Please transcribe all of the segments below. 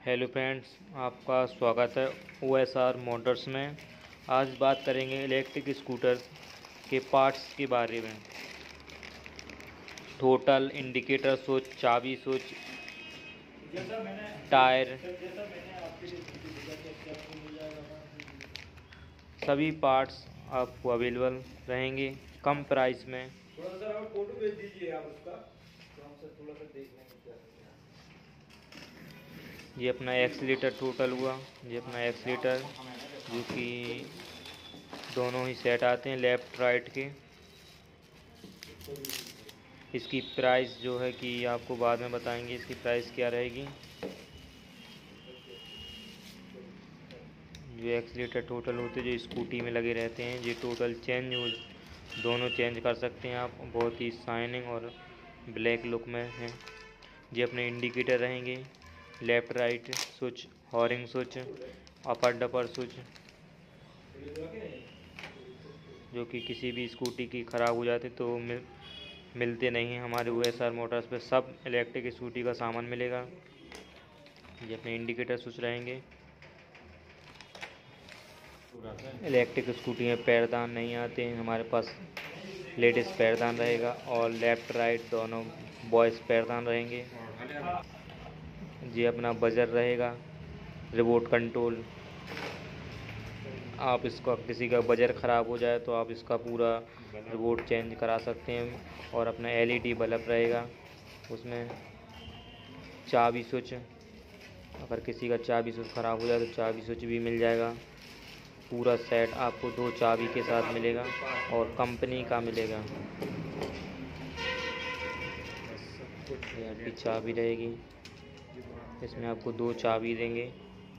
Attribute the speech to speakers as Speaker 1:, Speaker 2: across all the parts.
Speaker 1: Hello friends, आपका स्वागत है OSR मोटर्स में। आज बात करेंगे इलेक्ट्रिक स्कूटर के पार्ट्स के बारे में। टोटल, इंडिकेटर स्विच, चाबी स्विच, टायर, सभी पार्ट्स आपको अवेलेबल रहेंगे कम प्राइस में।
Speaker 2: फोटो भेज दीजिए आप उसका, तो हम सर थोड़ा सा देख लेंगे क्या है।
Speaker 1: ये अपना एक्सीलेटर टोटल हुआ। ये अपना एक्सीलेटर जो कि दोनों ही सेट आते हैं लेफ़्ट राइट के। इसकी प्राइस जो है कि आपको बाद में बताएंगे इसकी प्राइस क्या रहेगी। जो एक्सीलेटर टोटल होते हैं जो स्कूटी में लगे रहते हैं, ये टोटल चेंज हो, दोनों चेंज कर सकते हैं आप। बहुत ही शाइनिंग और ब्लैक लुक में है। ये अपने इंडिकेटर रहेंगे, left right switch, horn switch, upper dipper switch, जो कि किसी भी स्कूटी की ख़राब हो जाती तो मिलते नहीं हैं। हमारे OSR मोटर्स पे सब इलेक्ट्रिक स्कूटी का सामान मिलेगा। ये अपने इंडिकेटर स्विच रहेंगे। इलेक्ट्रिक स्कूटी में पैरदान नहीं आते हैं, हमारे पास लेडीज़ पैरदान रहेगा और लेफ़्ट राइट दोनों बॉयज़ पैरदान रहेंगे। ये अपना बजर रहेगा, रिमोट कंट्रोल। आप इसका किसी का बजर ख़राब हो जाए तो आप इसका पूरा रिमोट चेंज करा सकते हैं। और अपना LED बल्ब रहेगा उसमें। चाबी स्विच, अगर किसी का चाबी स्विच ख़राब हो जाए तो चाबी स्विच भी मिल जाएगा। पूरा सेट आपको 2 चाबी के साथ मिलेगा और कंपनी का मिलेगा। ये चाबी रहेगी, इसमें आपको 2 चाबी देंगे।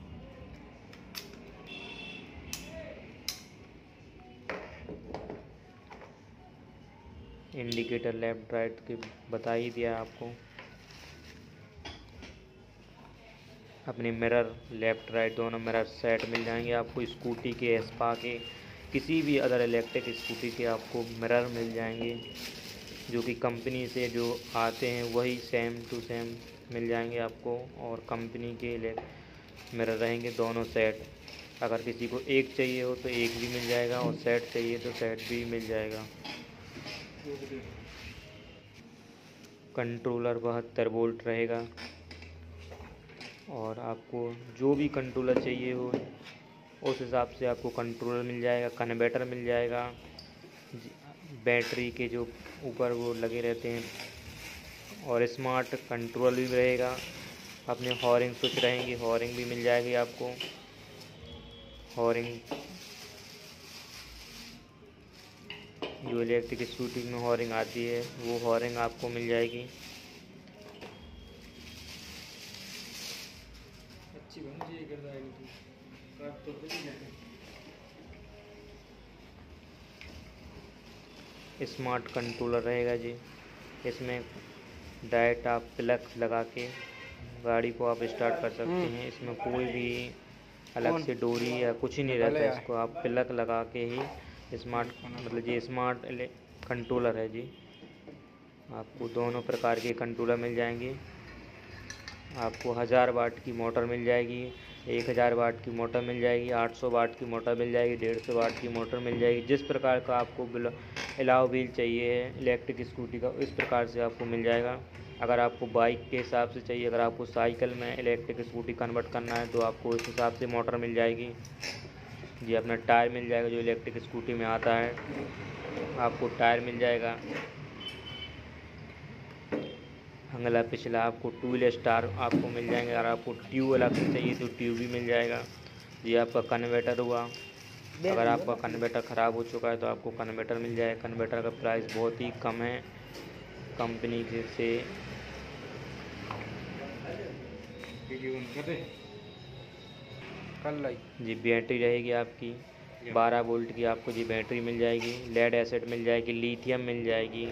Speaker 1: इंडिकेटर लेफ़्ट राइट के बता ही दिया आपको। अपने मिरर लेफ़्ट राइट दोनों मिरर सेट मिल जाएंगे आपको। स्कूटी के, एस्पा के, किसी भी अदर इलेक्ट्रिक स्कूटी के आपको मिरर मिल जाएंगे, जो कि कंपनी से जो आते हैं वही सेम टू सेम मिल जाएंगे आपको। और कंपनी के मिरर रहेंगे दोनों सेट। अगर किसी को एक चाहिए हो तो एक भी मिल जाएगा और सेट चाहिए तो सेट भी मिल जाएगा। कंट्रोलर 72 वोल्ट रहेगा और आपको जो भी कंट्रोलर चाहिए हो उस हिसाब से आपको कंट्रोलर मिल जाएगा, कन्वर्टर मिल जाएगा। बैटरी के जो ऊपर वो लगे रहते हैं और स्मार्ट कंट्रोल भी रहेगा। अपने हॉरिंग स्विच रहेंगी, हॉरिंग भी मिल जाएगी आपको। हॉरिंग जो इलेक्ट्रिक स्कूटी में हॉरिंग आती है वो हॉरिंग आपको मिल जाएगी।
Speaker 2: अच्छी बन जी कर जाएगी काट तो
Speaker 1: स्मार्ट कंट्रोलर रहेगा जी। इसमें डायरेक्ट आप प्लग लगा के गाड़ी को आप स्टार्ट कर सकते हैं। इसमें कोई भी अलग से डोरी या कुछ ही नहीं रहता, इसको आप प्लग लगा के ही स्मार्ट, मतलब ये स्मार्ट कंट्रोलर है जी। आपको दोनों प्रकार के कंट्रोलर मिल जाएंगे। आपको 1000 वाट की मोटर मिल जाएगी, 1000 वाट की मोटर मिल जाएगी, 800 वाट की मोटर मिल जाएगी, 150 वाट की मोटर मिल जाएगी। जिस प्रकार का आपको अलाउ व्हील चाहिए है इलेक्ट्रिक स्कूटी का, इस प्रकार से आपको मिल जाएगा। अगर आपको बाइक के हिसाब से चाहिए, अगर आपको साइकिल में इलेक्ट्रिक स्कूटी कन्वर्ट करना है तो आपको इस हिसाब से मोटर मिल जाएगी। जी अपना टायर मिल जाएगा, जो इलेक्ट्रिक स्कूटी में आता है आपको टायर मिल जाएगा। अगला पिछला आपको 2 व्हील स्टार आपको मिल जाएंगे। अगर आपको ट्यूब अलग से चाहिए तो ट्यूब भी मिल जाएगा। ये आपका कन्वर्टर हुआ। अगर आपका कन्वर्टर ख़राब हो चुका है तो आपको कन्वर्टर मिल जाएगा। कन्वर्टर का प्राइस बहुत ही कम है कंपनी से। जी बैटरी रहेगी आपकी 12 वोल्ट की, आपको जी बैटरी मिल जाएगी। लेड एसिड मिल जाएगी, लिथियम मिल जाएगी।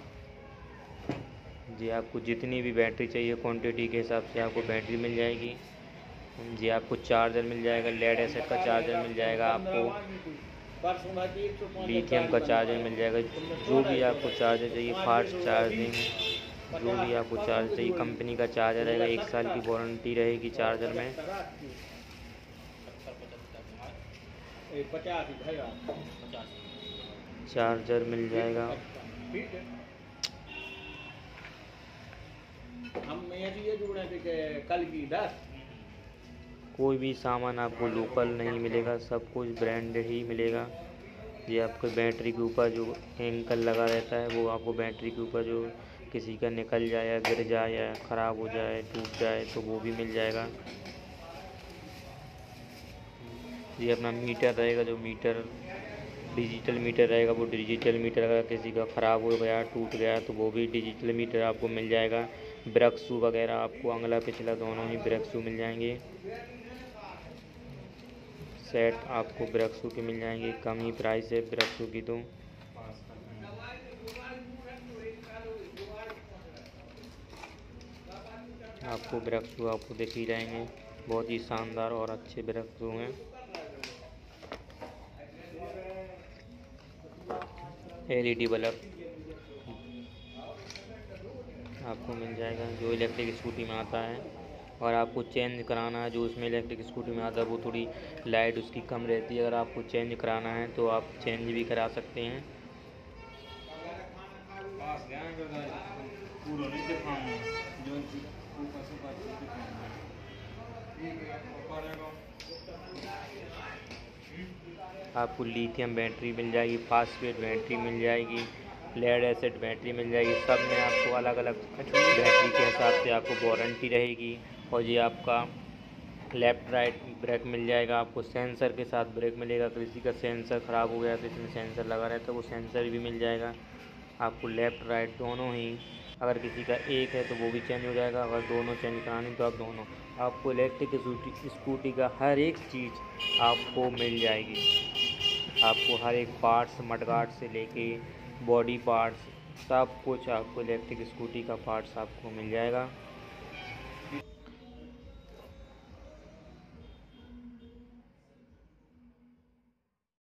Speaker 1: जी आपको जितनी भी बैटरी चाहिए क्वांटिटी के हिसाब से आपको बैटरी मिल जाएगी। जी आपको चार्जर मिल जाएगा, लेड एसिड का चार्जर मिल जाएगा, आपको लिथियम का चार्जर मिल जाएगा। जो भी आपको चार्जर चाहिए, फास्ट चार्जिंग जो भी आपको चार्ज चाहिए। कंपनी का चार्जर रहेगा, 1 साल की वारंटी रहेगी चार्जर में।
Speaker 2: 50
Speaker 1: चार्जर मिल जाएगा।
Speaker 2: ठीक है। हम ये जोड़े थे कि कल की 10।
Speaker 1: कोई भी सामान आपको लोकल नहीं मिलेगा, सब कुछ ब्रांडेड ही मिलेगा। ये आपको बैटरी के ऊपर जो एंकल लगा रहता है वो आपको बैटरी के ऊपर जो किसी का निकल जाए या गिर जाए या ख़राब हो जाए टूट जाए तो वो भी मिल जाएगा। ये अपना मीटर रहेगा, जो मीटर डिजिटल मीटर रहेगा वो डिजिटल मीटर अगर किसी का ख़राब हो गया टूट गया तो वो भी डिजिटल मीटर आपको मिल जाएगा। ब्रेक शू वगैरह आपको अगला पिछला दोनों ही ब्रेक शू मिल जाएंगे। सेट आपको ब्रेक शू के मिल जाएंगे, कम ही प्राइस है ब्रेक शू की। तो आपको ब्रेक शू आपको दिख ही जाएंगे, बहुत ही शानदार और अच्छे ब्रेक शू हैं। LED बल्ब आपको मिल जाएगा जो इलेक्ट्रिक स्कूटी में आता है। और आपको चेंज कराना है, जो उसमें इलेक्ट्रिक स्कूटी में आता है वो थोड़ी लाइट उसकी कम रहती है, अगर आपको चेंज कराना है तो आप चेंज भी करा सकते हैं। आपको लिथियम बैटरी मिल जाएगी, फास्फेट बैटरी मिल जाएगी, लेड एसिड बैटरी मिल जाएगी। सब में आपको अलग अलग बैटरी के हिसाब से आपको वारंटी रहेगी। और ये आपका लेफ़्ट राइट ब्रेक मिल जाएगा, आपको सेंसर के साथ ब्रेक मिलेगा। किसी का सेंसर ख़राब हो गया तो इसमें सेंसर लगा रहता है, वो सेंसर भी मिल जाएगा आपको। लेफ़्ट राइट दोनों ही, अगर किसी का एक है तो वो भी चेंज हो जाएगा, अगर दोनों चेंज करानी तो आप दोनों। आपको इलेक्ट्रिक स्कूटी का हर एक चीज़ आपको मिल जाएगी। आपको हर एक पार्ट्स मडगार्ड से लेके बॉडी पार्ट्स सब कुछ आपको इलेक्ट्रिक स्कूटी का पार्ट्स आपको मिल जाएगा।